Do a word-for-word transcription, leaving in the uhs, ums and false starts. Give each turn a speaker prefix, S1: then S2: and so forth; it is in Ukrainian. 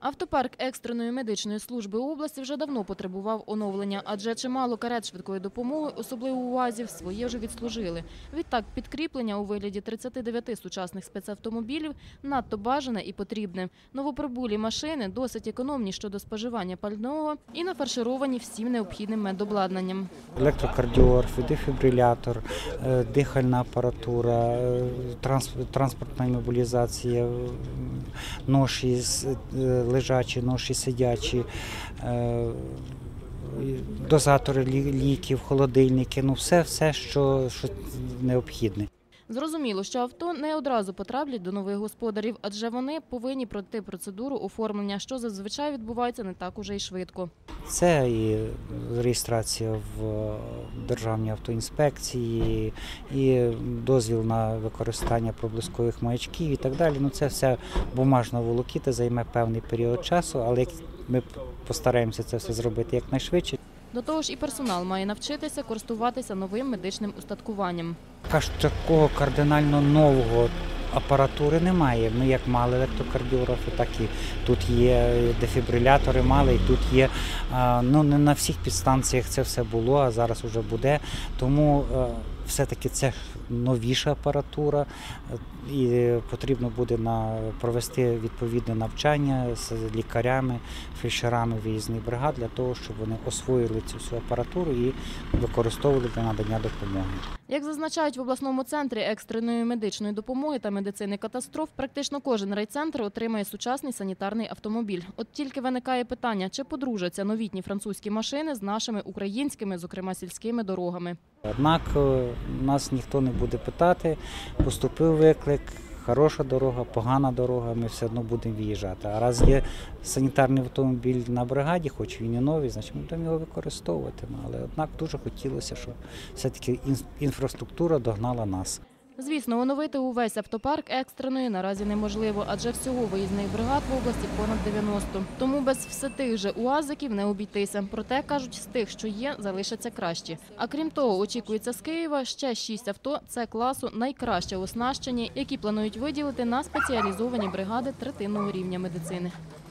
S1: Автопарк екстреної медичної служби області вже давно потребував оновлення, адже чимало карет швидкої допомоги, особливо УАЗів, своє вже відслужили. Відтак, підкріплення у вигляді тридцяти дев'яти сучасних спецавтомобілів надто бажане і потрібне. Новоприбулі машини досить економні щодо споживання пального і нафаршировані всім необхідним медобладнанням.
S2: Електрокардіограф, дефібрилятор, дихальна апаратура, транспортна імобілізація, ноші лежачі, ноші сидячі, дозатори ліків, холодильники, ну все, все що, що необхідне.
S1: Зрозуміло, що авто не одразу потраплять до нових господарів, адже вони повинні пройти процедуру оформлення, що зазвичай відбувається не так уже й швидко.
S2: Це і реєстрація в Державній автоінспекції, і дозвіл на використання проблискових маячків і так далі. Ну, це все бумажна волокіта, займе певний період часу, але ми постараємося це все зробити якнайшвидше.
S1: До того ж і персонал має навчитися користуватися новим медичним устаткуванням.
S2: Такого кардинально нового апаратури немає. Ми як мали електрокардіографи, так і тут є дефібрилятори мали, і тут є, ну не на всіх підстанціях це все було, а зараз вже буде. Тому все-таки це новіша апаратура і потрібно буде провести відповідне навчання з лікарями, фельдшерами виїзних бригад для того, щоб вони освоїли цю всю апаратуру і використовували для надання допомоги.
S1: Як зазначають в обласному центрі екстреної медичної допомоги та медицини катастроф, практично кожен райцентр отримає сучасний санітарний автомобіль. От тільки виникає питання, чи подружаться новітні французькі машини з нашими українськими, зокрема сільськими дорогами.
S2: Однак нас ніхто не буде питати, поступив виклик, хороша дорога, погана дорога, ми все одно будемо виїжджати. А раз є санітарний автомобіль на бригаді, хоч він і новий, значить ми будемо його використовувати. Але однак дуже хотілося, щоб все-таки інфраструктура догнала нас.
S1: Звісно, оновити увесь автопарк екстреної наразі неможливо, адже всього виїзних бригад в області понад дев'яносто. Тому без все тих же УАЗиків не обійтися. Проте, кажуть, з тих, що є, залишаться кращі. А крім того, очікується з Києва ще шість авто С-класу найкраще оснащені, які планують виділити на спеціалізовані бригади третинного рівня медицини.